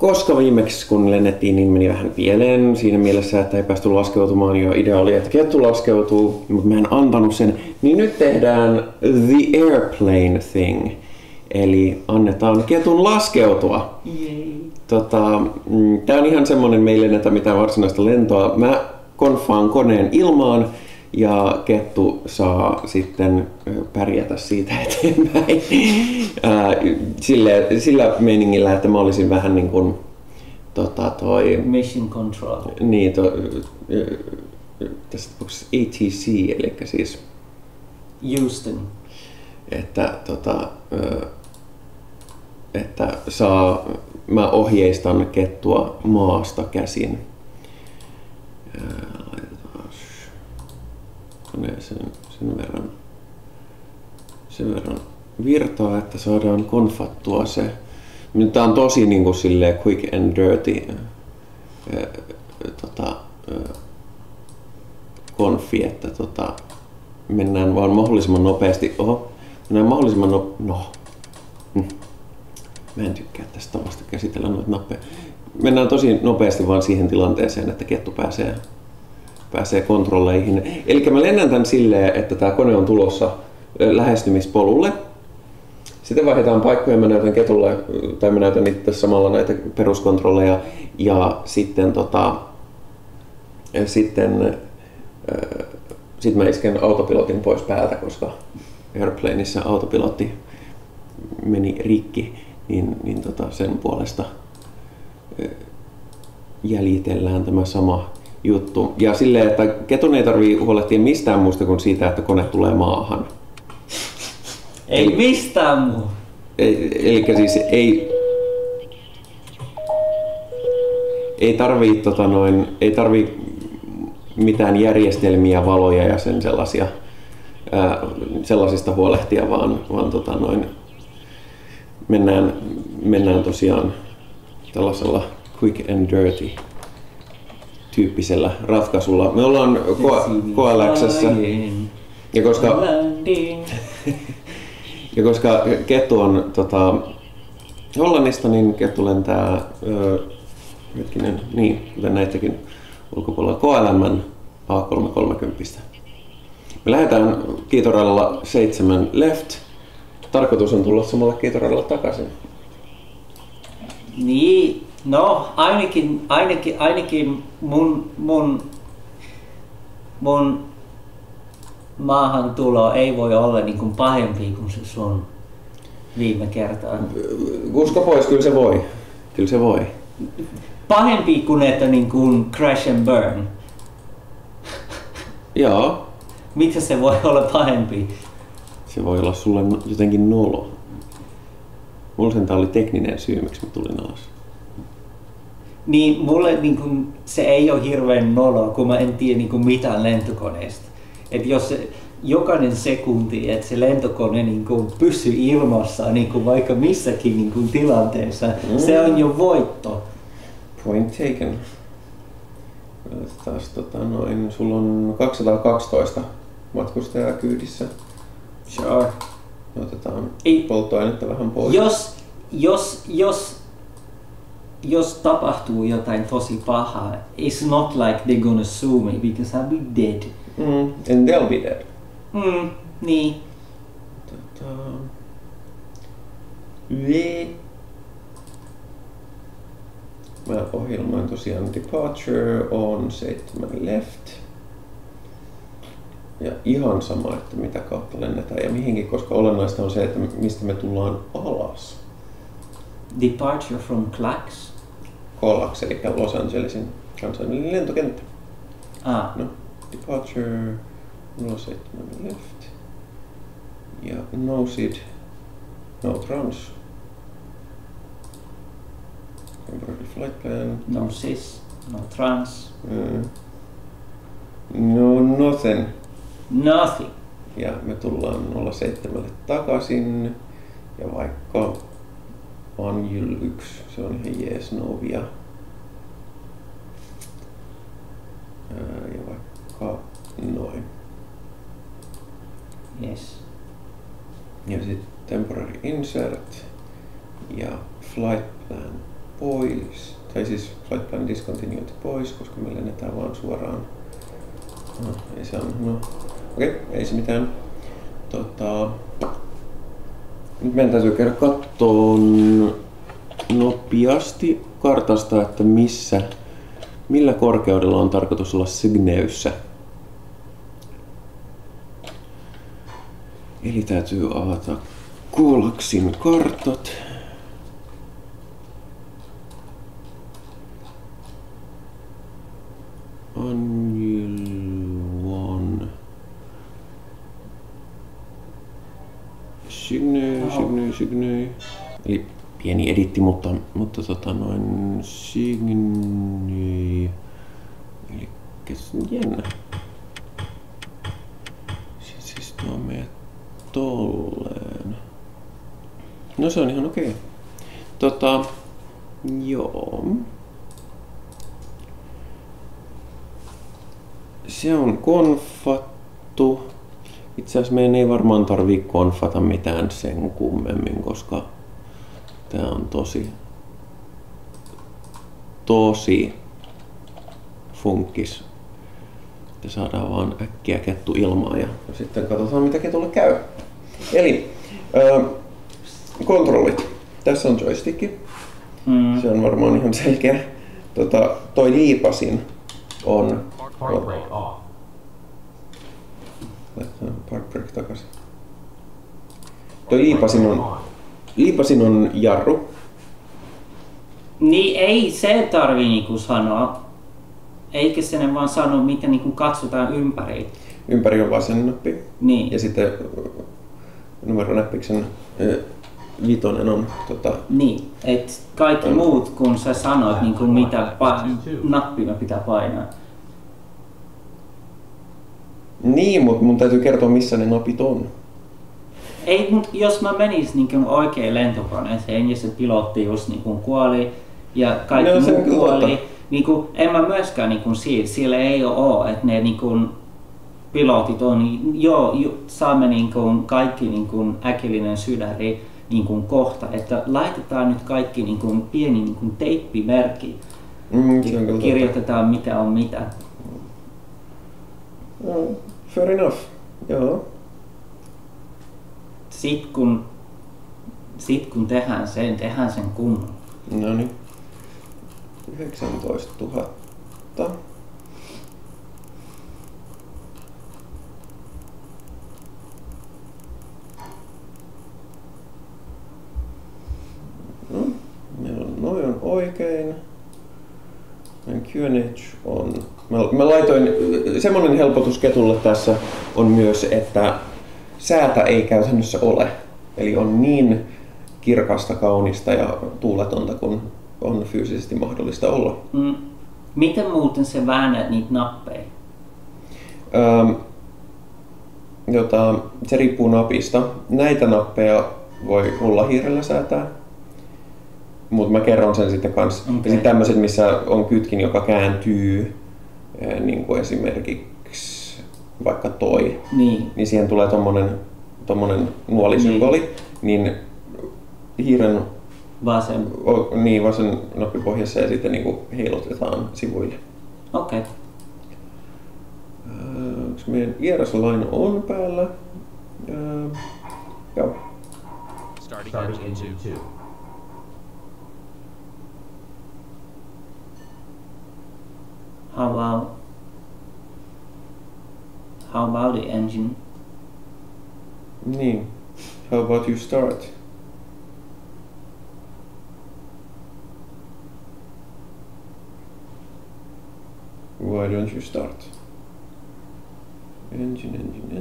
koska viimeksi kun lennettiin, niin meni vähän pieleen siinä mielessä, että ei päästy laskeutumaan ja idea oli, että kettu laskeutuu, mutta mä en antanut sen. Niin nyt tehdään the airplane thing, eli annetaan ketun laskeutua. Tää on ihan semmonen, me ei lennetä mitään varsinaista lentoa. Mä konfaan koneen ilmaan ja kettu saa sitten pärjätä siitä eteenpäin sillä meiningillä, että mä olisin vähän niin kuin Mission Control. Niin, tässä tapauksessa ATC, eli siis Houston. Että mä ohjeistan kettua maasta käsin. Laitetaan koneeseen sen verran virtaa, että saadaan konfattua se. Tää on tosi niin kuin silleen quick and dirty konfi, että mennään vaan mahdollisimman nopeasti. Mennään mahdollisimman Mä en tykkää tästä tavasta käsitellä noita nappeja. Mennään tosi nopeasti vaan siihen tilanteeseen, että kettu pääsee kontrolleihin. Eli mä lennän tän silleen, että tää kone on tulossa lähestymispolulle. Sitten vaihdetaan paikkoja, mä näytän ketulle, tai mä näytän itse samalla näitä peruskontrolleja. Ja sitten mä isken autopilotin pois päältä, koska Airplaneissa autopilotti meni rikki, niin sen puolesta jäljitellään tämä sama juttu. Ja silleen, että ketun ei tarvii huolehtia mistään muusta kuin siitä, että kone tulee maahan. Ei mistään muu. Eli siis ei tarvii mitään järjestelmiä, valoja ja sen sellaisista huolehtia, vaan mennään tosiaan tällaisella quick and dirty tyyppisellä ratkaisulla. Me ollaan KLX:ssä ja koska kettu on Hollannista, niin kettu lentää kuten näittekin ulkopuolella KLM:n A330. Me lähdetään kiitoradalla 7 left. Tarkoitus on tulla samalla kiitoradalla takaisin. Niin, no ainakin mun maahantulo ei voi olla niin kuin pahempi kuin se sun viime kertaa. Usko pois, kyllä se voi. Pahempi kuin että niin kuin crash and burn. Joo. Mitä se voi olla pahempi? Se voi olla sulle jotenkin nolo. Mulla sentään oli tekninen syy, miksi mä tulin alas. Niin mulle niin kuin, se ei ole hirveän nolo, kun mä en tiedä niin kuin mitään lentokoneesta. Et jos jokainen sekunti, että se lentokone niin kuin pysyy ilmassa niin kuin vaikka missäkin niin kuin tilanteessa, se on jo voitto. Point taken. Taas sulla on 212 matkustajaa kyydissä. Sure. Otetaan polttoainetta vähän pois. Jos tapahtuu jotain tosi pahaa, it's not like they're gonna sue me because I'll be dead. And they'll be dead. Niin. Mä ohjelmoin tosiaan departure on 7 left. Ja ihan sama, että mitä kautta lennetään ja mihinkin, koska olennaista on se, että mistä me tullaan alas. Departure from CLAX? CLAX, eli Los Angelesin kansainvälinen lentokenttä. No, departure 07 left. Ja no SID, no trans. Temporary flight plan. No SIS, no trans. No nothing. Nothing. Ja me tullaan 07 takaisin. Ja vaikka Anjyl 1, se on ihan jees Novia. Ja vaikka noin. Yes. Ja sitten temporary insert ja flight plan pois. pois. Tai siis flight plan discontinued pois, koska me lennetään vaan suoraan. No, ei se on, no. Okei, ei se mitään. Nyt meidän täytyy käydä kattoon nopeasti kartasta, että millä korkeudella on tarkoitus olla Cygneussä. Eli täytyy avata Galaxin kartat. Angelon. Cygneu. Eli pieni editti, mutta noin Cygneu. Eli jännä. Siis tuo menee tolleen. No se on ihan okei. Joo. Se on konfattu. Itse asiassa meidän ei varmaan tarvii konfata mitään sen kummemmin, koska tää on tosi funkkis. Ja saadaan vaan äkkiä kettu ilmaan ja sitten katsotaan mitä ketulle käy. Eli kontrollit. Tässä on joystick. Se on varmaan ihan selkeä. Toi liipasin on park brake takaisin. Toi liipasin on jarru. Niin ei se tarvii niinku sanoa. Eikä sen vaan sano, mitä niinku katsotaan ympäri. Ympäri on vasen nappi. Niin. Ja sitten numeronäppiksen vitonen on Niin, et kaikki muut kun sä sanoit niinku mitä nappia pitää painaa. Niin, mutta mun täytyy kertoa missä ne napit on. Ei, mutta jos mä menis niinku oikein lentokoneeseen ja se pilotti just niinku kuoli ja kaikki muu kuoli, niinku, en mä myöskään niinku siellä ei oo, että ne niinku pilotit on, saamme niinku kaikki niinku äkillinen sydäri niinku kohta, että laitetaan nyt kaikki niinku pieni niinku teippimerkki ja kirjoitetaan mitä on mitä. Fair enough, joo. Sit kun tehdään sen kunnolla. No niin. 19 000. No, meillä on noin oikein. QNH on. Mä laitoin, semmonen helpotus ketulle tässä on myös, että säätä ei käytännössä ole. Eli on niin kirkasta, kaunista ja tuuletonta kuin on fyysisesti mahdollista olla. Miten muuten se väännät niitä nappeja? Se riippuu napista. Näitä nappeja voi rullahiirellä säätää. Mutta mä kerron sen sitten kanssa. Okay. Ja sitten tämmöiset, missä on kytkin, joka kääntyy, niin kuin esimerkiksi vaikka toi, niin siihen tulee tommonen nuolisymboli, niin hiiren vasen nappi pohjassa ja sitten niin heilutetaan sivuille. Okei. Okay. Meidän IRS-line on päällä. Joo. Starting engine 2. How about the engine? Niin. How about you start? Why don't you start? Engine.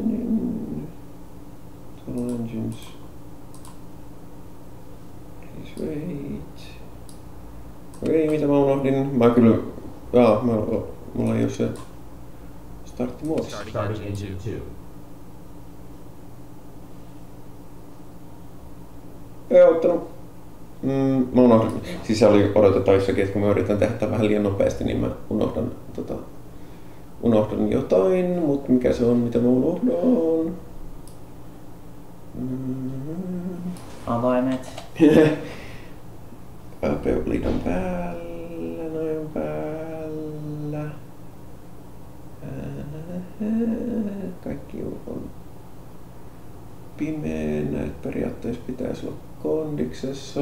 Total engines. Please wait. Okei, mitä mä unohdin? Mulla ei oo se startti muodissa. Starting engine 2. Ei auttanut. Mä unohdan. Siis se oli odotettavissakin, että kun mä yritän tehdä vähän liian nopeasti, niin mä unohdan jotain, mutta mikä se on, mitä mä unohdan? Avaimet. Apeuplit on päällä, noin päällä. Kaikki on pimeä, näitä periaatteessa pitäisi olla kondiksessa.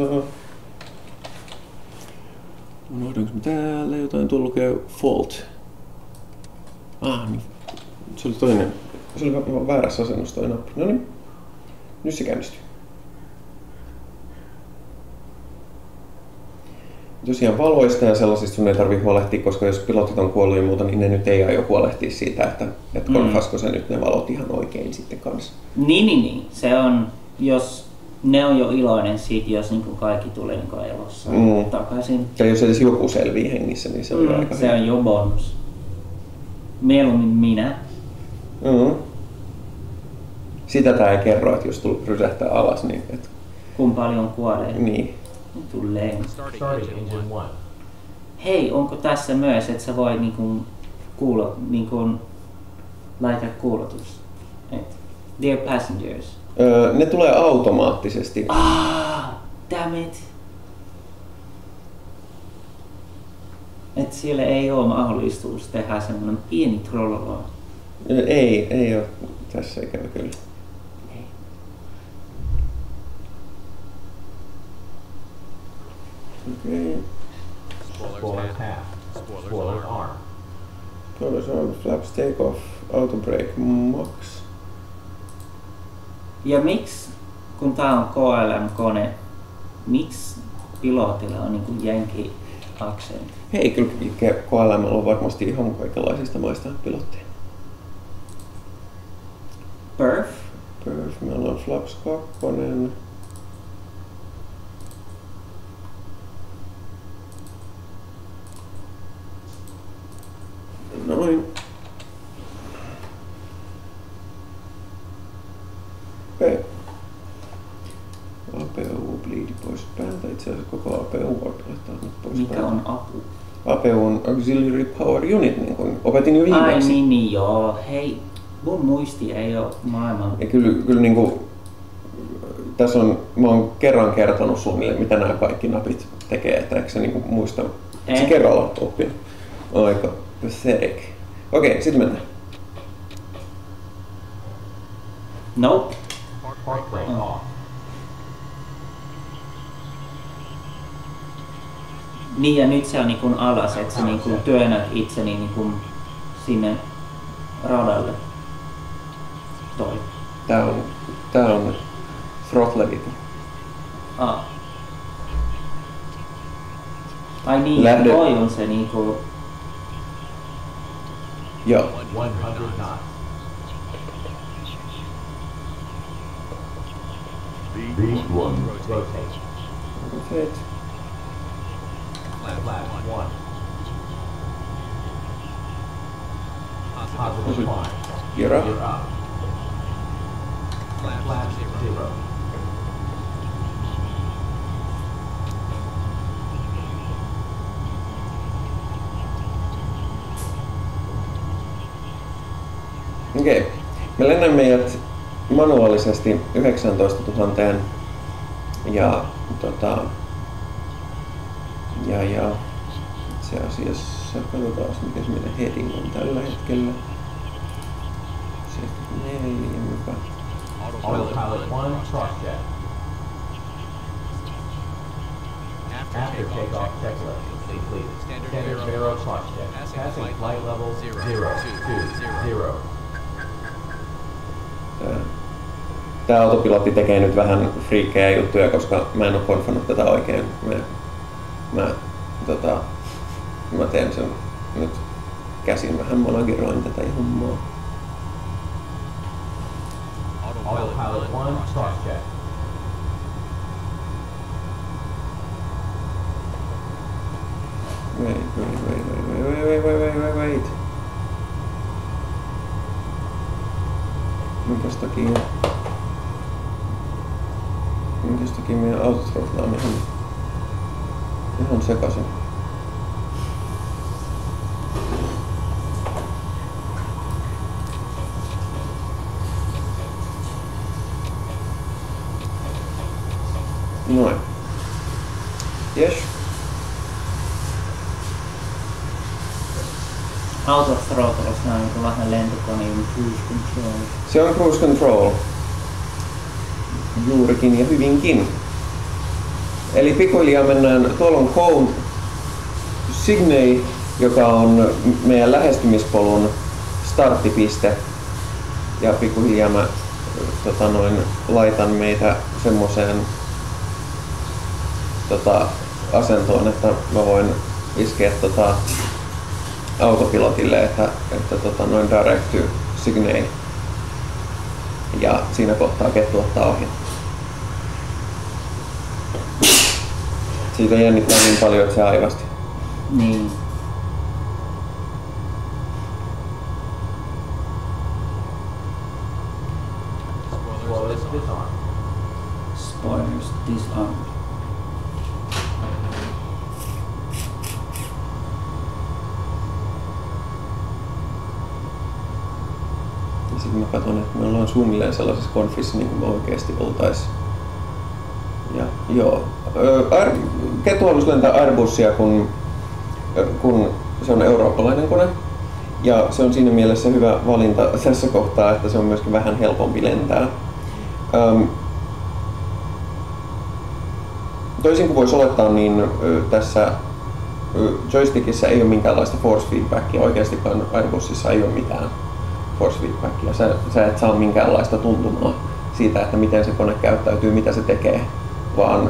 Unohdanko täällä jotain? Tuolla lukee fault. Niin. Se oli toinen. Se oli väärässä asennossa toi nappi. No niin. Nyt se käynnistyy. Tosiaan valoista ja sellaisista sun ei tarvitse huolehtia, koska jos pilotit on kuollut ja muuta, niin ne nyt ei aio huolehtia siitä, että konfasko se nyt ne valot ihan oikein sitten kanssa. Niin. Se on, jos ne on jo iloinen siitä, jos niin kuin kaikki tulee niin elossa takaisin. Ja jos edes joku selvii hengissä, niin se on jo aika se hyvä. On jo bonus. Mieluummin minä. Sitä tää ei kerro, että jos rysähtää alas, niin... Et... Kun paljon kuolee. Niin. Tulee. Starting engine 1. Hei, onko tässä myös, että sä voi laittaa kuulutus? Dear passengers. Ne tulee automaattisesti. Damn it. Et siellä ei ole mahdollisuus tehdä semmoinen pieni trollolo. Ei ole tässä ikävä kyllä. Okay. Spoilers half. Spoilers arm. Spoilers arm, flaps take off, auto brake max. Ja miksi, kun tää on KLM-kone, miksi pilotilla on niinku jenki-aksentti? Hei, kyllä KLM on varmasti ihan kaikenlaisista maista pilotteja. Perf, meillä on flaps 2. Noin. Okei. APU bleedi pois päältä. Itse asiassa koko APU voi laittaa nyt pois mikä päältä. on apu? APU on Auxiliary Power Unit, niin kuin opetin jo viimeksi. Ai niin, joo. Hei, mun muisti ei ole maailman. Ja kyllä niin kuin, tässä on, mä oon kerran kertonut suunnilleen, mitä nämä kaikki napit tekee, että eikö sä niin kuin muista? Se kerralla oppinut. Aika pathetic. Okei, sit mennään. Nope. Park brake off. Niin ja nyt se on niin alas, että sä niin työnnät itseni niin sinne radalle. Toi. Tää on throttle editor. Ai niin, Lähde. toi on se niinku... Joo. 100 knots. Beast 1. Rotate. Rotate. Flaps 1. Positive climb. Gear up. Gear up. Flaps 0. Okei. Me lennämme meidät manuaalisesti 19 000 ja itse asiassa katsotaan mikä se meidän heading on tällä hetkellä. 74 mukaan. Autopilot 1, cross check. After takeoff checklist completed. Standard Vero cross check. Passing flight level 020. Tää autopilotti tekee nyt vähän friikkejä juttuja, koska mä en oo konfannut tätä oikein. Mä teen sen nyt käsin vähän manageroin tätä hommaa. Autopilot 1, cross check. Wait. Minkäs takia meidän autothrottle on ihan sekaisin. Noin. Yes. Out of throttle on niin vähän lentokoneen cruise control. Se on cruise control. Juurikin ja hyvinkin. Eli pikkuhiljaa mennään, tuolla on Cone Signey, joka on meidän lähestymispolun starttipiste. Ja pikkuhiljaa mä laitan meitä semmoiseen asentoon, että mä voin iskeä autopilotille, että direct to Signey. Ja siinä kohtaa kettu ottaa ohi. Siitä jännittää niin paljon, että se aivasti. Niin. Spoilers disarmed. Spoilers disarmed. Ja sitten mä katson, että me ollaan suunnilleen sellaisessa konfissa niin kuin me oikeasti oltais. Ja joo. Kettu halusi lentää Airbusia, kun se on eurooppalainen kone. Ja se on siinä mielessä hyvä valinta tässä kohtaa, että se on myöskin vähän helpompi lentää. Toisin kuin voisi olettaa, niin tässä joystickissa ei ole minkäänlaista force feedbackia. Oikeastikaan Airbusissa ei ole mitään force feedbackia. Sä et saa minkäänlaista tuntumaa siitä, että miten se kone käyttäytyy, mitä se tekee, vaan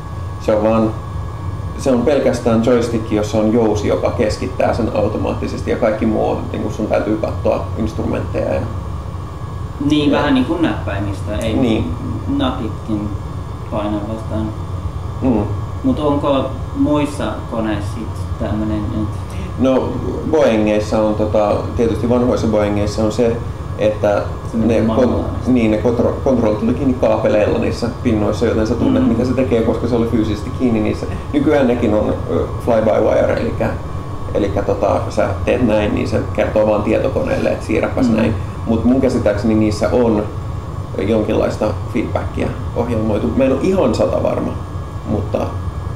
se on pelkästään joystick, jossa on jousi, joka keskittää sen automaattisesti ja kaikki muu, niin sun täytyy katsoa instrumentteja. Niin, vähän niin kuin näppäimistä, ei niin. Napitkin painaa vastaan. Mm. Mutta onko muissa koneissa tämmöinen? No Boeingeissa on tietysti vanhoissa Boeingeissa on se, että ne kontrollit oli kiinni kaapeleilla niissä pinnoissa, joten sä tunnet mitä se tekee, koska se oli fyysisesti kiinni niissä. Nykyään nekin on fly-by-wire, eli sä teet näin, niin se kertoo vaan tietokoneelle, että siirräpäs näin. Mutta mun käsittääkseni niissä on jonkinlaista feedbackia ohjelmoitu. Mä en ole ihan 100 varma, mutta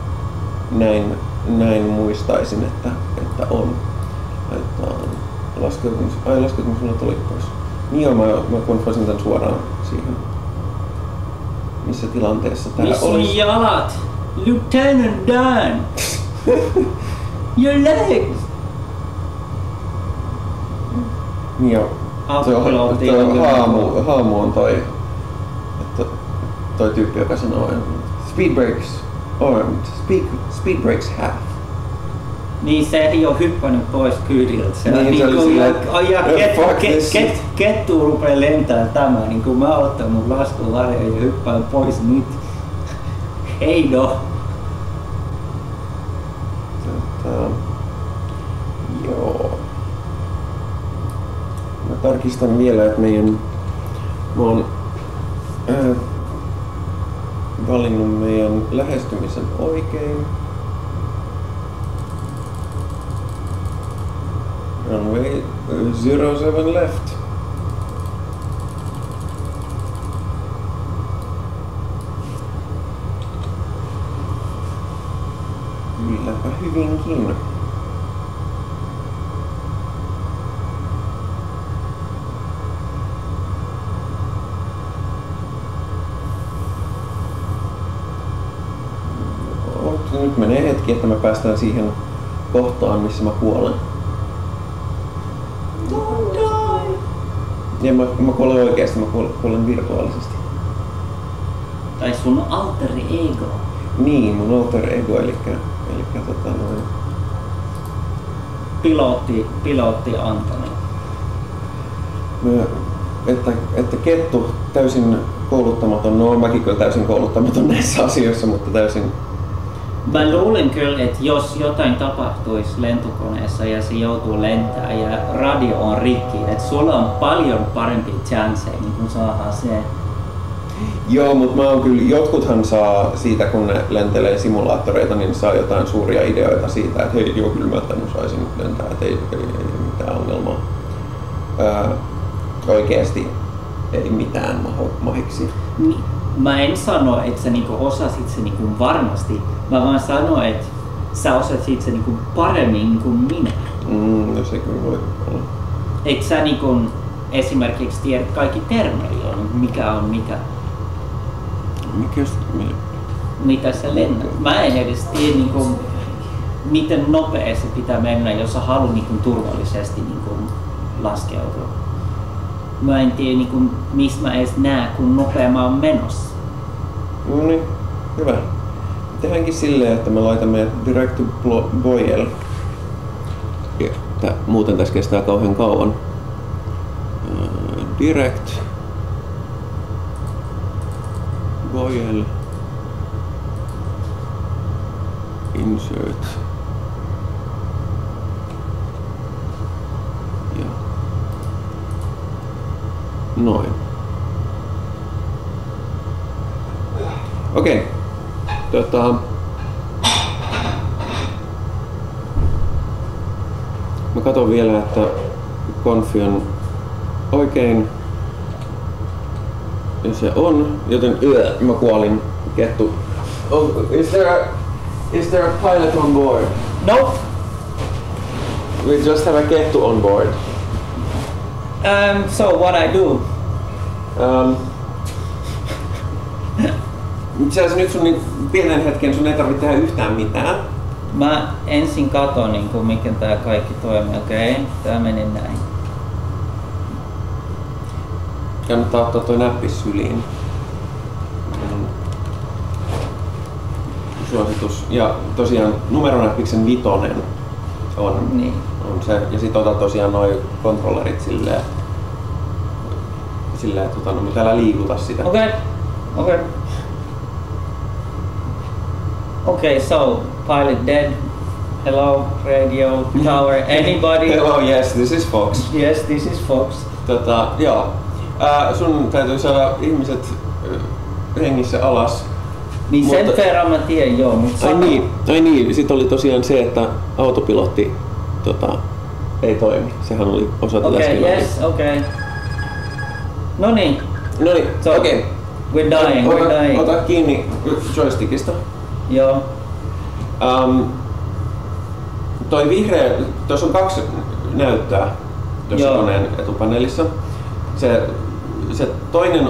näin muistaisin, että on. Laskeutumus mulla tuli pois. Niin joo, mä konfasin tän suoraan siihen. Missä tilanteessa tää Missä olisi? jalat? Lieutenant Dan! Your legs! Niin joo. Haamu on toi tyyppi, joka sanoo speed brakes armed, speed brakes half. Niin se ei ole hyppännyt pois kyydiltä. Se niin, kettu rupeaa lentää tämä, niin kuin mä otan mun laskuvarjon ja hyppään pois nyt. Heido! Joo. Mä tarkistan vielä, että mä oon valinnut meidän lähestymisen oikein. Runway 07 left. Kylläpä hyvinkin. Nyt menee hetki, että me päästään siihen kohtaan, missä mä kuolen. Don't die! Ja mä kuolen oikeesti, mä kuolen virtuaalisesti. Tai sun alter ego. Niin, mun alter ego, elikkä Pilotti Antoni. Että kettu täysin kouluttamaton, no mäkin kyllä täysin kouluttamaton näissä asioissa, mutta täysin. Mä luulen kyllä, että jos jotain tapahtuisi lentokoneessa ja se joutuu lentämään ja radio on rikki, että sulla on paljon parempi chance niin kun saadaan se. Joo, mutta mä oon kyllä, jotkuthan saa siitä, kun ne lentelee simulaattoreita, niin saa jotain suuria ideoita siitä, että hei, joo, kyllä mä tänne saisin lentää, että ei mitään ongelmaa. Oikeesti ei mitään mahiksi. Mä en sano, että sä niinku osasit se niinku varmasti. Mä vaan sanon, että sä osaat itse niinku paremmin kuin minä. No se kyllä voi olla. Eikö sä niinku esimerkiksi tiedät kaikki termejä, mikä on mikä? Mitä sä lennät? Mä en edes tiedä niinku, miten nopea se pitää mennä, jos sä haluat niinku turvallisesti niinku laskeutua. Mä en tiedä niinku, mistä mä edes näen, kun nopea mä oon menossa. No niin, hyvä. Tehdäänkin silleen, että me laitamme direct to boil. Muuten tässä kestää kauhean kauan. Direct boil insert ja noin. Okei. Mä katson vielä, että konfi on oikein. Ja se on, joten mä kuolin kettu. Is there a pilot on board? No. We just have a kettu on board. So what I do? Itse asiassa nyt sun niin pienen hetken sun ei tarvitse tehdä yhtään mitään. Mä ensin katon niinku miten tää kaikki toimii, okei? Tää meni näin. Kannattaa ottaa toi näppi syliin. Suositus. Ja tosiaan numeronäppiksen 5 on se. Ja sit otat tosiaan noi kontrollerit silleen että mutta älä liikuta sitä. Okay, so pilot dead. Hello, radio, tower, anybody? Hello, yes, this is Fox. Yes, this is Fox. Joo. Sun täytyy saada ihmiset hengissä alas. Niin sen verran mä tiedän joo, mutta... Ai niin, sit oli tosiaan se, että autopilotti ei toimi. Sehän oli osa tätä skenaariota. Okei. Noniin, so, okei. We're dying. Ota kiinni joystickista. Joo. Toi vihreä, tuossa on 2 näyttöä tuossa koneen etupaneelissa. Se toinen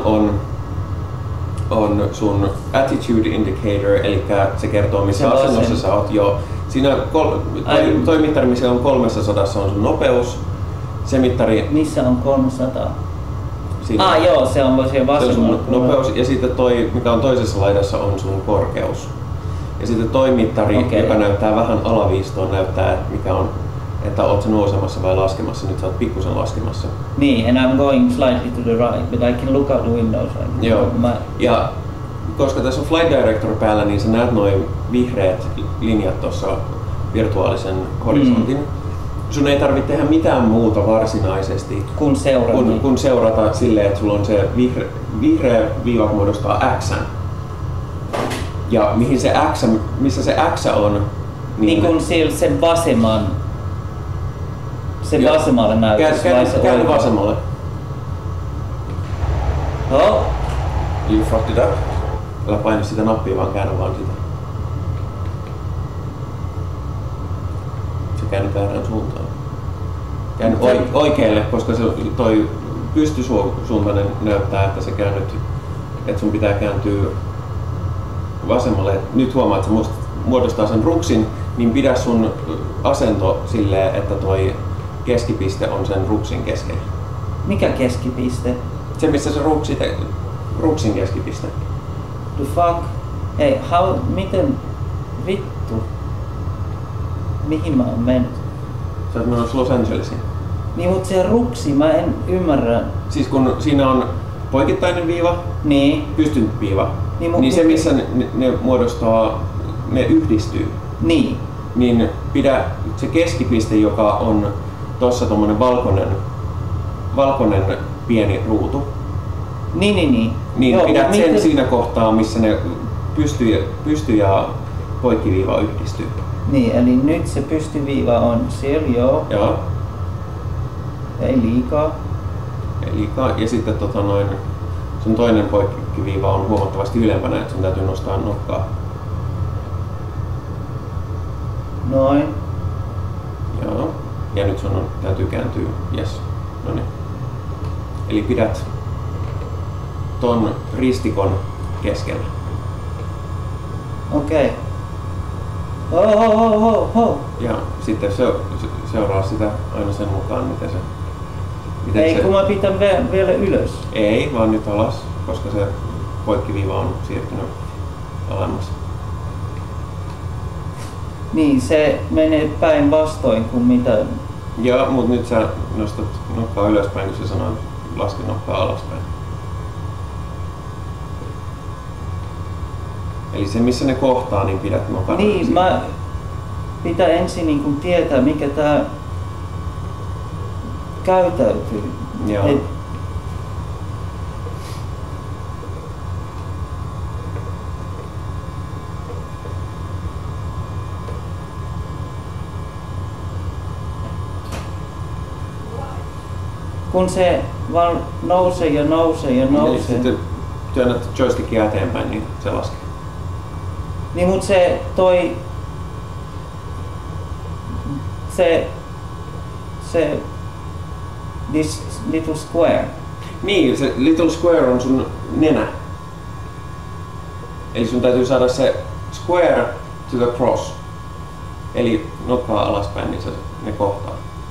on sun attitude indicator, eli se kertoo missä asennossa sä oot jo. Siinä toi mittari, missä on 300 on sun nopeus. Se mittari... Missä on 300? Joo, se on vasemmalla. Se on sun nopeus ja sitten toi, mikä on toisessa laidassa, on sun korkeus. Ja sitten toi mittari, joka näyttää vähän alaviistoon, näyttää että oot sä nousemassa vai laskemassa. Nyt sä oot pikkusen laskemassa. Niin, and I'm going slightly to the right, but I can look out the windows. Joo. Ja koska tässä on Flight Director päällä, niin sä näet noin vihreät linjat tuossa virtuaalisen horisontin. Sun ei tarvitse tehdä mitään muuta varsinaisesti kun seurata silleen, että sulla on se vihreä viiva muodostaa X. Ja missä se X on? Niin kun se vasemman. Se vasemmalle näytös. Käänny vasemmalle. Oh. You fucked it up. Älä paina sitä nappia, vaan käännä vaan sitä. Se käänny väärään suuntaan. Käänny oikealle, koska se toi pystysuuntainen näyttää, että se käännyt, että sun pitää kääntyä vasemmalle. Nyt huomaat, että se muodostaa sen ruksin, niin pidä sun asento silleen, että toi keskipiste on sen ruksin keskellä. Mikä keskipiste? Se missä se ruksin keskipiste. The fuck? Hei, miten vittu? Mihin mä oon mennyt? Sä oot menossa Los Angelesiin. Niin, mut se ruksi, mä en ymmärrä. Siis kun siinä on poikittainen viiva, pystynyt viiva, niin se missä ne muodostaa, ne yhdistyy. Niin pidä se keskipiste, joka on tossa tommonen valkoinen pieni ruutu. Niin joo, pidät sen siinä kohtaa, missä ne pysty ja poikkiviiva yhdistyy. Niin, eli nyt se pystyviiva on siellä, joo. Ei liikaa. Ja sitten sun toinen poikkiviiva on huomattavasti ylempänä, että sun täytyy nostaa nokkaa. Noin. Joo. Ja nyt sun täytyy kääntyä. Yes. Noniin. Eli pidät ton ristikon keskellä. Okei. Ho. Ja sitten seuraa sitä aina sen mukaan, miten Ei, se... kun mä pitän vielä ylös. Ei, vaan nyt alas, koska se poikkiviiva on siirtynyt alemmas. Niin, se menee päinvastoin kuin mitä... Joo, mutta nyt sä nostat nokkaa ylöspäin, kun sä sanoit laske nokkaa alaspäin. Eli se, missä ne kohtaa, niin pidät nokan. Niin, mä pitää ensin niin kuin tietää, mikä tää käytäytyy. Joo. Kun se vaan nousee ja nousee ja Eli nousee. sitten työnnät joystickia eteenpäin, niin se laskee. Niin, mut se this little square. Niin, se little square on sun nenä. Eli sun täytyy saada se square to the cross. Eli nokkaa alaspäin, niin ne kohtaa.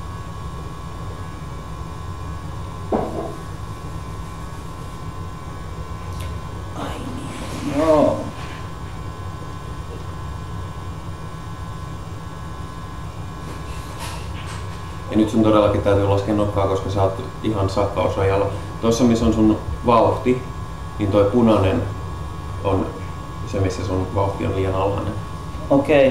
Ai niin, joo. Ja nyt sun todellakin täytyy laskea nokkaa, koska sä oot ihan sakkausrajalla. Tuossa missä on sun vauhti, niin toi punainen on se, missä sun vauhti on liian alhainen. Okei.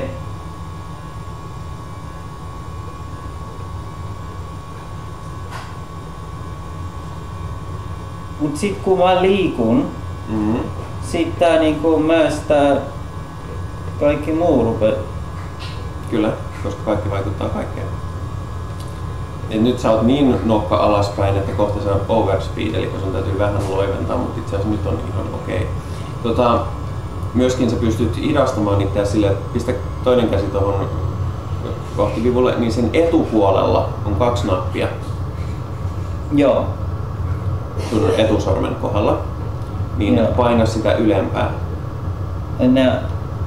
Mut sit kun mä liikun, sit tää niinku myös tää kaikki muu rupee. Kyllä, koska kaikki vaikuttaa kaikkeen. Et nyt sä oot niin nokka alaspäin, että kohta sä oot overspeed, eli sun täytyy vähän loiventaa, mutta itse asiassa nyt on ihan okei. Myöskin sä pystyt hidastamaan itseäsi silleen, että pistä toinen käsi tuohon kohtivivulle, niin sen etupuolella on 2 nappia Joo. sun etusormen kohdalla. Niin Joo. paina sitä ylempää. Nää.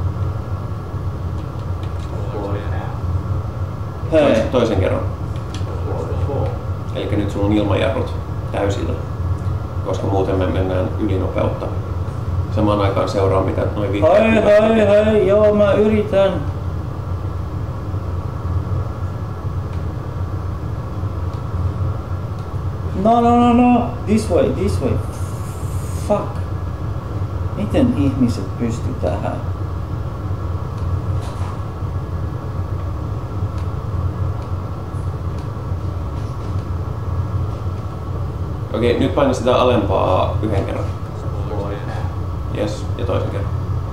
Hei. Toisen kerran. Eli nyt sulla on ilmajarrut täysillä, koska muuten me mennään ylinopeutta. Samaan aikaan seuraa mitä noin vihreät. Hei, joo mä yritän. No. This way. Fuck. Miten ihmiset pystyy tähän? Okei, nyt paina sitä alempaa yhden kerran. Yes, ja toisen kerran.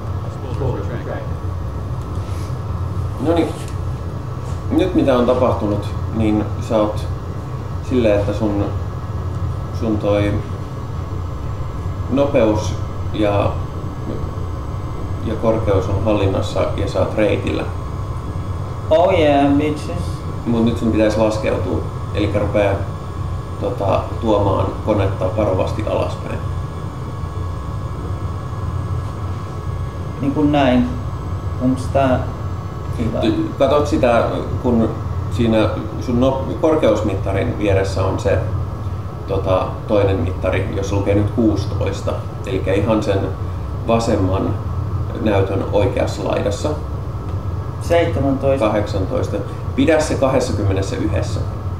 No niin. Nyt mitä on tapahtunut, niin sä oot silleen, että sun toi nopeus ja korkeus on hallinnassa ja sä oot reitillä. Oh yeah, bitches. Mut nyt sun pitäisi laskeutua, eli rupea tuomaan konetta varovasti alaspäin. Niin kuin näin. Onks tää hyvä? Katot sitä, kun siinä sun korkeusmittarin vieressä on se toinen mittari, jossa lukee nyt 16. Eli ihan sen vasemman näytön oikeassa laidassa. 17. 18. Pidä se 21.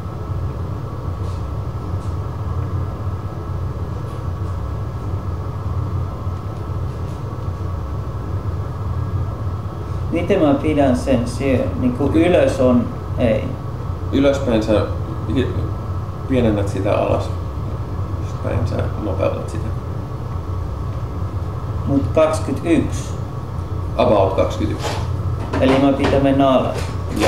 Miten mä pidän sen siellä? Niinku ylös on... Ei. Ylöspäin sä pienennät sitä alas. Ylöspäin sä nopeutat sitä. Mut 21. About 21. Eli mä pitää mennä alas. Ja.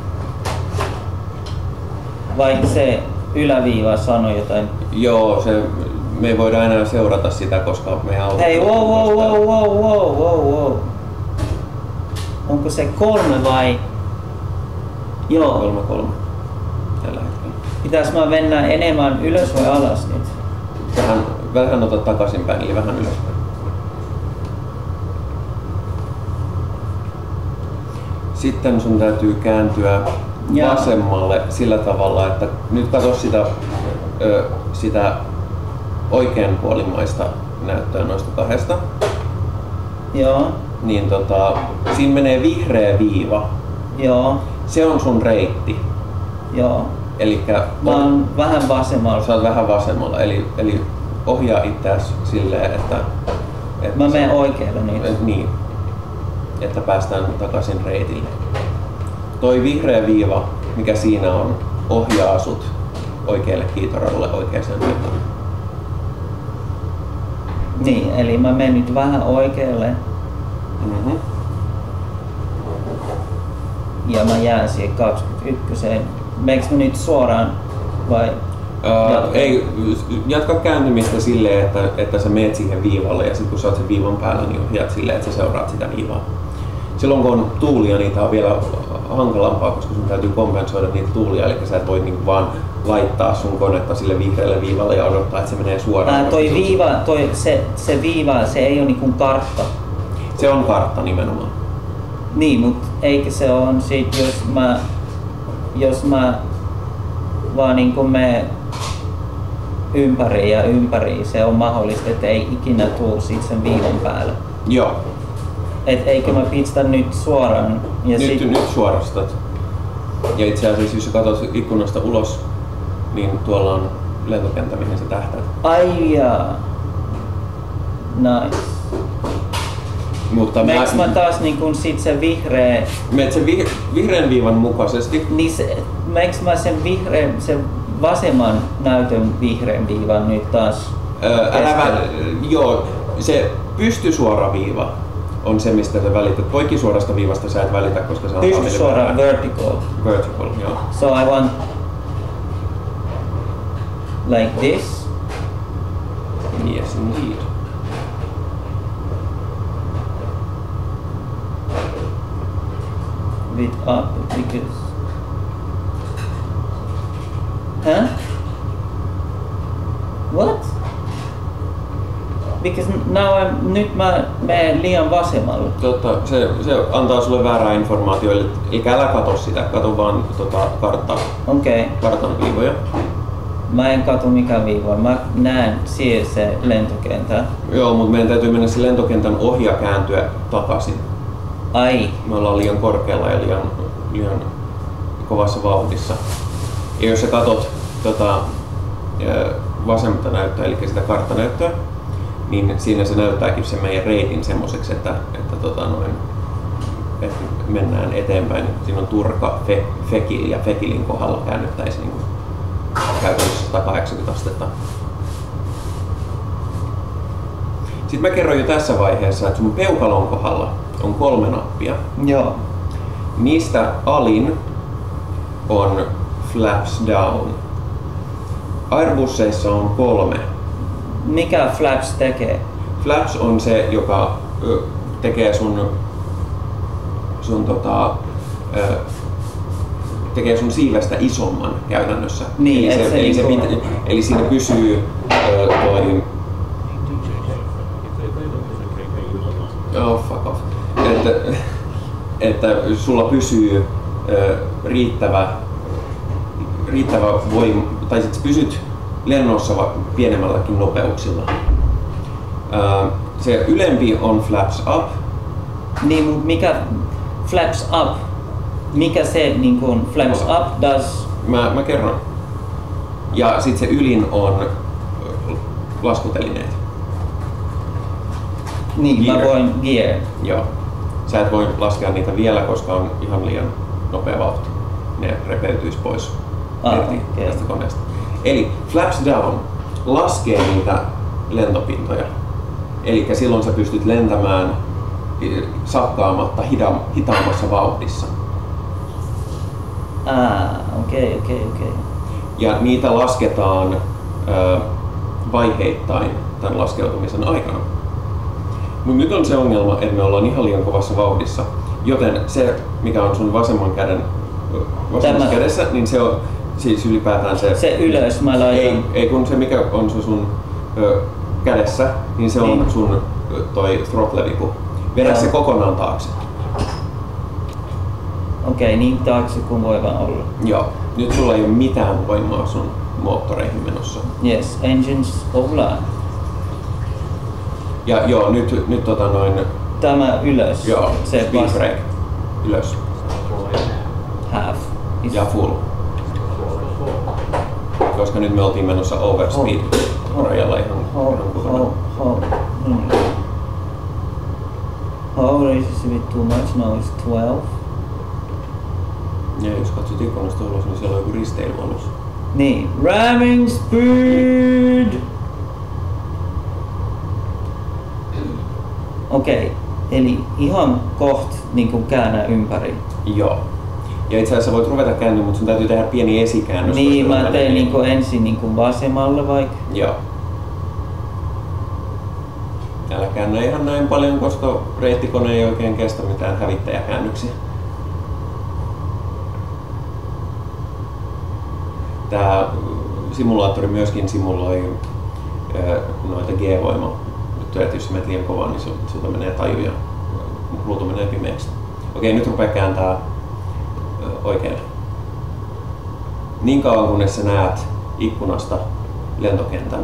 Vai se yläviiva sanoi jotain? Joo, me ei voida enää seurata sitä, koska meidän auto... Hei, wow. Onko se 3 vai Joo. 3-3 tällä hetkellä. Pitäis mä mennä enemmän ylös vai alas nyt? Vähän ota takaisinpäin, eli vähän ylöspäin. Sitten sun täytyy kääntyä vasemmalle sillä tavalla, että nyt katso sitä oikeanpuolimaista näyttöä noista kahdesta. Joo. Niin siinä menee vihreä viiva. Joo. Se on sun reitti. Joo. Elikkä Mä oon vähän vasemmalla. Sä oot vähän vasemmalla, eli ohjaa itseäsi silleen, että Mä menen oikealle nyt. Niin, että päästään takaisin reitille. Toi vihreä viiva, mikä siinä on, ohjaa sut oikealle kiitoradulle oikeaan suuntaan. Niin, eli mä menen nyt vähän oikealle. Mm-hmm. Ja mä jään siihen 21. Meneekö mä nyt suoraan vai? Ei, jatka kääntymistä silleen, että sä meet siihen viivalle ja sitten kun sä oot sen viivan päällä, niin ohjaat silleen, että sä seuraat sitä viivaa. Silloin kun on tuulia, niitä on vielä hankalampaa, koska sun täytyy kompensoida niitä tuulia, eli sä et voi niinku vaan laittaa sun konetta sille vihreälle viivalle ja odottaa, että se menee suoraan. Se viiva, se ei ole niinku kartta. Se on kartta nimenomaan. Niin, mutta eikö se on sit, jos mä vaan niinku menen ympäri, se on mahdollista, että ei ikinä tuu sit sen viivan päälle. Joo. Et eikö mä pistä nyt suoraan? Ja nyt suorastat. Ja itse asiassa jos sä katsot ikkunasta ulos, niin tuolla on lentokenttä, mihin sä tähtäät. Ai jaa. Nice. Mutta meneekö mä taas niin sit se vihreä... Menet sen vihreän viivan mukaisesti. Niin meneekö mä sen vasemman näytön vihreän viivan nyt taas? Joo, se pystysuora viiva on se, mistä sä välität. Poikkisuorasta viivasta sä et välitä, koska se on pystysuora, vertical. Vertical, joo. So I want like this. Yes, indeed. With up because... Huh? What? Because nyt mä menen liian vasemmalle. Se antaa sulle väärää informaatiota, eli älä katso sitä, katso vaan Okay. kartan viivoja. Mä en katso mikä viiva, mä näen siellä se lentokenttä. Joo, mutta meidän täytyy mennä se lentokentän ohi ja kääntyä takaisin. Ai. Me ollaan liian korkealla ja liian kovassa vauhdissa. Ja jos sä katot vasemmata näyttöä, eli sitä karttanäyttöä, niin siinä se näyttääkin se meidän reitin semmoiseksi, että mennään eteenpäin. Siinä on Turka, Fekil ja Fekilin kohdalla käännyttäisiin niin käytännössä 180 astetta. Sitten mä kerron jo tässä vaiheessa, että sun peukalon kohdalla on 3 nappia. Joo. Niistä alin on flaps down. Airbusseissa on 3. Mikä flaps tekee? Flaps on se, joka tekee tekee sun siivestä isomman käytännössä. Niin, eli siinä pysyy toi... Oh, fuck off. Että sulla pysyy riittävä voima, tai sit pysyt lennossa pienemmälläkin nopeuksilla. Se ylempi on flaps up. Niin, mutta mikä flaps up? Mikä se niin kuin flaps up does? Mä kerron. Ja sit se ylin on laskutelineet. Niin, gear. Mä voin gear. Joo. Sä et voi laskea niitä vielä, koska on ihan liian nopea vauhti. Ne repeytyis pois tästä koneesta. Eli flaps down laskee niitä lentopintoja. Eli silloin sä pystyt lentämään sakkaamatta hitaammassa vauhdissa. Okei. Ja niitä lasketaan vaiheittain tämän laskeutumisen aikana. Mut nyt on se ongelma, että me ollaan ihan liian kovassa vauhdissa, joten se, mikä on sun vasemman käden vasemmassa kädessä, niin se on siis ylipäätään se... Se ylös mä laitan. Ei kun se mikä on se sun kädessä, niin se on sun toi throttle-vipu. Vedä se kokonaan taakse. Okei, niin taakse kuin voi vaan olla. Joo. Nyt sulla ei ole mitään voimaa sun moottoreihin menossa. Yes, engines offline. Ja joo, nyt Tämä ylös. Joo, se speed brake. Ylös. Half. Ja full. Koska nyt me oltiin menossa overspeed rajalla ihan kokonaan. How is this a bit too much? Now it's 12. Ja jos katsot ikkunasta ulos, niin siellä on joku risteilyalus. Niin. Ramming speed! Okei, eli ihan koht niin käännä ympäri. Joo. Ja itse asiassa voit ruveta kääntyä, mutta sun täytyy tehdä pieni esikäännös. Niin, mä teen ensin vasemmalle vaikka. Joo. Älä käännä ihan näin paljon, koska reittikone ei oikein kestä mitään hävittäjäkäännöksiä. Tää simulaattori myöskin simuloi noita G-voima-juttuja, että jos sä menet liian kovaa, niin sulta menee taju ja ruutu menee pimeäksi. Okei, nyt rupea kääntää oikein. Niin kauan kunnes sä näet ikkunasta lentokentän.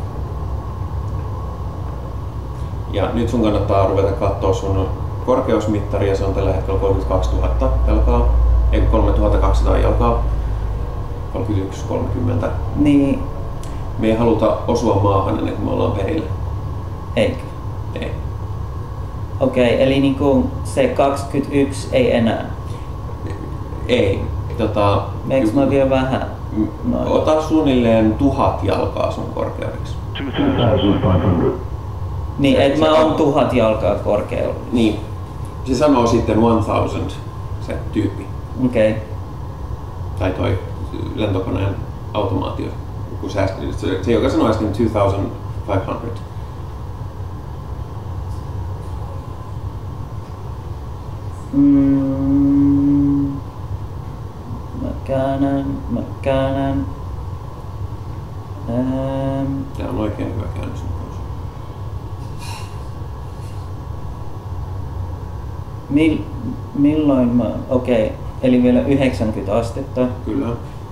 Ja nyt sun kannattaa ruveta katsoa sun korkeusmittaria, se on tällä hetkellä 32 000 jalkaa, ei 3200 jalkaa. 31-30. Niin. Me ei haluta osua maahan ennen kuin me ollaan perillä. Eikö? Ei. Okei, eli niinku se 21 ei enää? Ei. Meikö mä vielä vähän? Noin. Ota suunnilleen 1000 jalkaa sun korkeudeksi. 2,500. Niin, et mä oon 1000 jalkaa korkealla. Niin. Se sanoo sitten 1000 se tyyppi. Okei. Tai toi lentokoneen automaatio. Kun se joka sanoo äsken 2500. Mä käännän. Tää on oikein hyvä käännös. Milloin mä... Okei, eli vielä 90 astetta. Kyllä.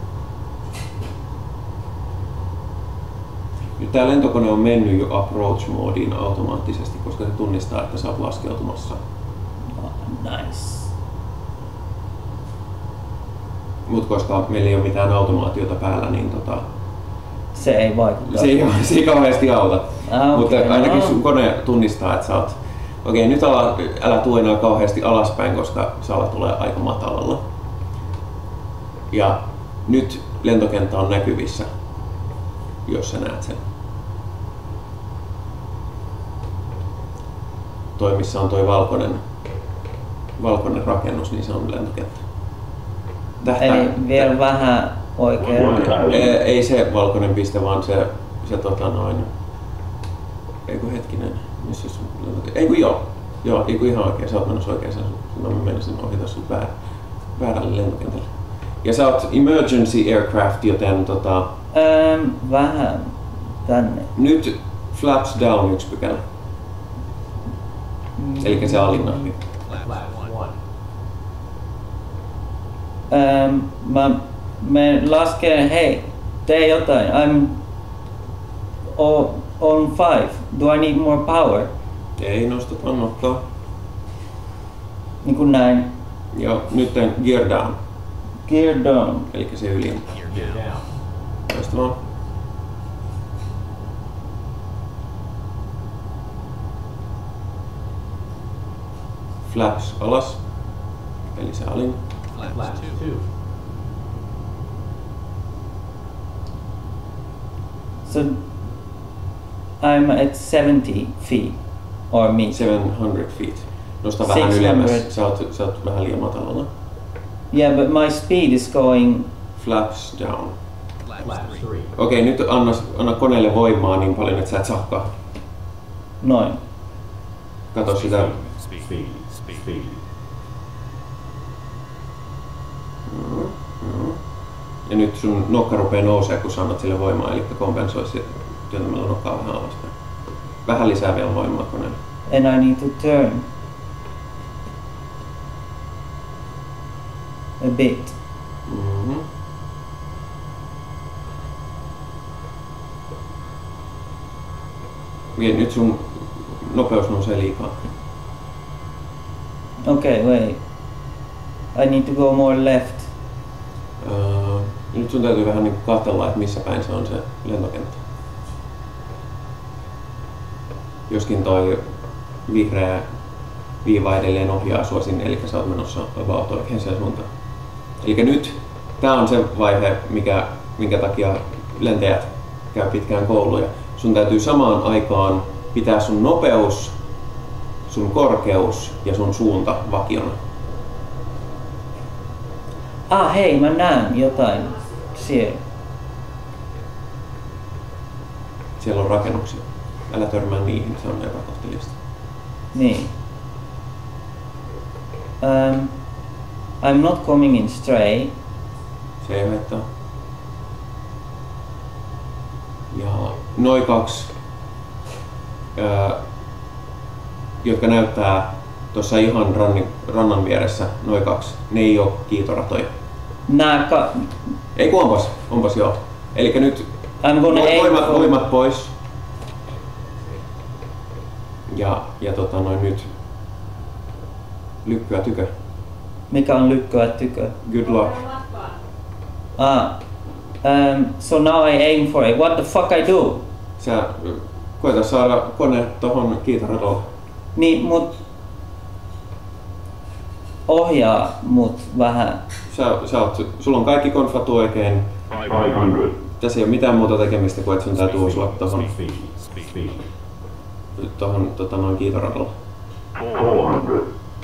Nyt tää lentokone on mennyt jo approach-moodiin automaattisesti, koska se tunnistaa, että sä oot laskeutumassa. Nice. Mut koska meillä ei ole mitään automaatiota päällä, niin Se ei vaikuta. se ei kauheasti auta. Okay, mutta ainakin sun kone tunnistaa, että sä oot... Okei, nyt älä tuu enää kauheasti alaspäin, koska sä alat tulee aika matalalla. Ja nyt lentokenttä on näkyvissä, jos sä näet sen. Toi missä on toi valkoinen rakennus, niin se on lentokenttä. Eli vielä vähän oikein. Ei se valkoinen piste, vaan se Eiku hetkinen, missä sun lentokenttä? Eiku ihan oikein, sä oot menossa oikein, mä menisin ohita sut väärälle lentokentälle. Ja sä oot emergency aircraft, joten vähän tänne. nyt flaps down 1 pykälä. Elikkä se alinnahvi. Me lasken, hei, tee jotain. I'm on 5. Do I need more power? Ei nosteta nokkaa. Niin kuin näin. Joo, nyt gear down. Gear down. Elikkä se ylin. Loistavaa. Flaps alas. Eli se alin. Flaps 2. So I'm at 70 feet or me. 700 feet. Nosta vähän 600. ylemmäs. Sä oot vähän liian matalalla. Yeah, but my speed is going. Flaps down. Flaps 3. Okei, nyt anna koneelle voimaa niin paljon, että sä et sakkaa. Noin. Kato sitä. Speed. Ja nyt sun nokka rupeaa nousee, kun sä annat sille voimaa, eli kompensoi työntämällä nokkaa vähän alaspäin. Vähän lisää vielä voimaa koneelle. And I need to turn a bit. Ja nyt sun nopeus nousee liikaa. Okay, wait. I need to go more left. Nyt sun täytyy vähän niin katsella, että missä päin se on se lentokenttä. Joskin toi vihreä viiva edelleen ohjaa sua sinne, eli sä oot menossa about oikein suuntaan. Eli nyt tää on se vaihe, minkä takia lentäjät käy pitkään kouluja. Sun täytyy samaan aikaan pitää sun nopeus, sun korkeus ja sun suunta vakiona. Hei, mä näen jotain siellä. Siellä on rakennuksia. Älä törmää niihin, se on epäkohteliasta. Niin. I'm not coming in straight. Se ei haittaa. Ja noin kaksi, jotka näyttää tuossa ihan rannan vieressä, noin kaksi, ne ei ole kiitoratoja. Ei kun onpas joo. Elikkä nyt voimat pois. Ja nyt lykkyä tykö. Mikä on lykkyä tykö? Good luck. So now I aim for it. What the fuck I do? Sä koeta saada kone tohon kiitoratolle. Niin, ohjaa mut vähän. Sulla on kaikki konfat oikein. 500. Tässä ei ole mitään muuta tekemistä kuin että sun täytyy osua tohon kiitoradolle. 400.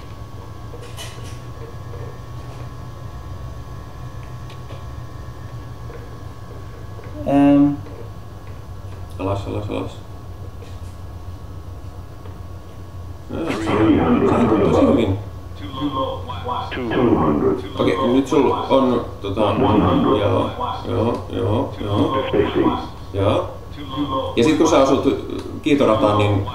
Alas. Tosi hyvin. 200. Okei, nyt sulla on Joo. Ja sit kun sä asut kiitorataan, niin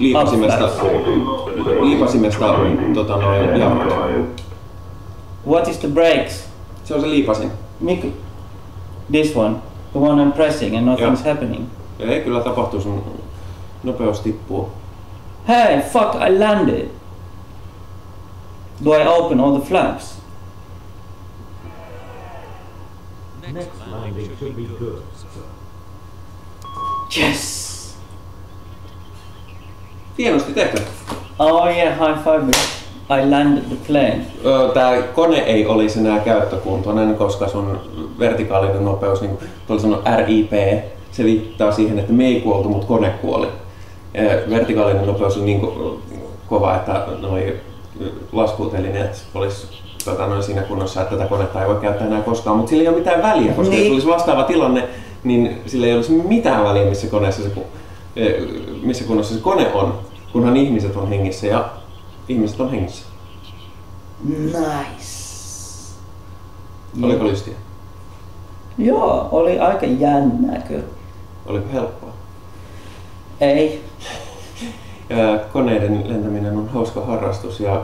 liipasimesta jarrut. What is the brakes? Se on se liipasin. This one. The one I'm pressing and nothing's happening. Ei, kyllä tapahtuu, sun nopeus tippuu. Hey, fuck, I landed. Do I open all the flaps? Next landing should be good. Yes! Hienosti tehty. Oh yeah, high five. I landed the plane. Tää kone ei olisi enää käyttökuntoinen, koska sun vertikaalinen nopeus, niin kuin tuolla sanoo RIP, se viittaa siihen, että me ei kuoltu, mutta kone kuoli. Vertikaalinen nopeus on niin kova, että noi laskutelineet olisi siinä kunnossa, että tätä konetta ei voi käyttää enää koskaan, mutta sillä ei ole mitään väliä, koska niin. jos olisi vastaava tilanne, niin sillä ei olisi mitään väliä, missä kunnossa se kone on, kunhan ihmiset on hengissä ja ihmiset on hengissä. Nice. Oliko lystiä? Joo, oli aika jännää kyllä. Oliko helppoa? Ei. Koneiden lentäminen on hauska harrastus ja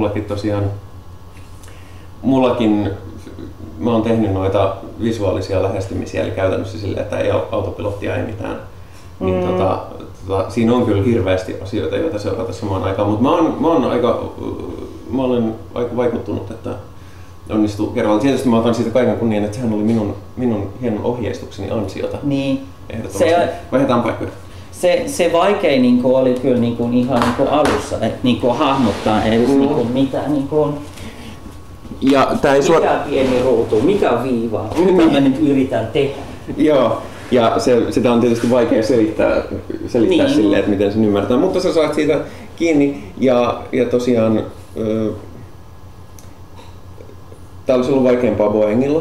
mä oon tehnyt noita visuaalisia lähestymisiä, eli käytännössä silleen, että ei autopilottia, ei mitään. Niin siinä on kyllä hirveästi asioita, joita seurata samaan aikaan, mutta mä olen aika vaikuttunut, että onnistuu kerralla. Tietysti mä otan siitä kaiken kunnian, että sehän oli minun hienon ohjeistukseni ansiota. Niin. Ehdottomasti. Vaihdetaan paikkoja. Se vaikein niinku oli kyllä niinku ihan niinku alussa, että niinku hahmottaa edes niinku mitä niinku ja tää ei mikä pieni ruutu, mikä viiva, mitä mä nyt yritän tehdä. Joo, ja sitä on tietysti vaikea selittää niin. Silleen, että miten sen ymmärtää, mutta sä saat siitä kiinni ja tosiaan tää olisi ollut vaikeampaa Boeingilla.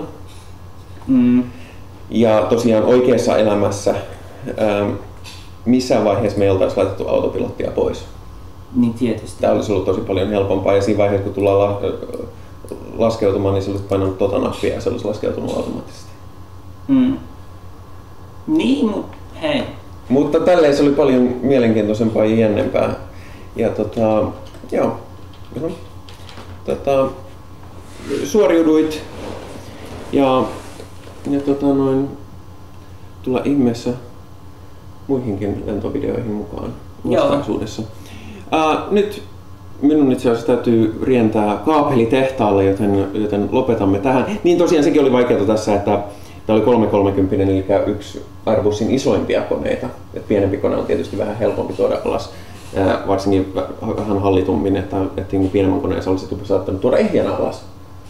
Ja tosiaan oikeassa elämässä missään vaiheessa me ei oltaisi laitettu autopilottia pois. Niin tietysti. Tämä olisi ollut tosi paljon helpompaa ja siinä vaiheessa kun tullaan laskeutumaan, niin sä olisit painanut tota nappia ja se olisi laskeutunut automaattisesti. Niin, mutta hei. Mutta tälleen se oli paljon mielenkiintoisempaa ja jännempää. Ja joo. Suoriuduit ja tulla ihmeessä muihinkin lentovideoihin mukaan vastaisuudessa. Nyt minun itse asiassa täytyy rientää kaapelitehtaalle, joten lopetamme tähän. Niin tosiaan sekin oli vaikeaa tässä, että tämä oli 330, eli yksi Airbusin isoimpia koneita. Et pienempi kone on tietysti vähän helpompi tuoda alas, varsinkin vähän hallitummin, että pienemmän koneen olisi saattanut tuoda ehjänä alas.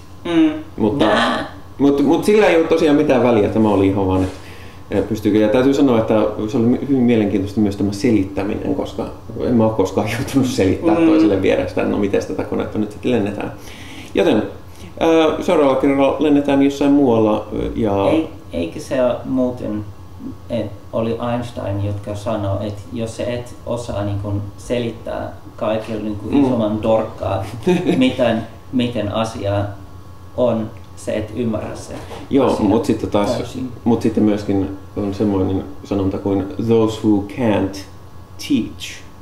Mutta sillä ei ole tosiaan mitään väliä, tämä oli ihan vaan, että pystyykö. Ja täytyy sanoa, että se oli hyvin mielenkiintoista myös tämä selittäminen, koska en mä ole koskaan joutunut selittämään toiselle vierestä, että no miten tätä konetta nyt sitten lennetään. Joten seuraavalla kerralla lennetään jossain muualla. Ja Eikö se ole muuten, oli Einstein, jotka sanoi, että jos sä et osaa niin kun selittää kaikille niin isomman dorkkaa, miten asia on, se et ymmärrä se. Joo, mutta sitten myöskin on semmoinen sanonta kuin those who can't teach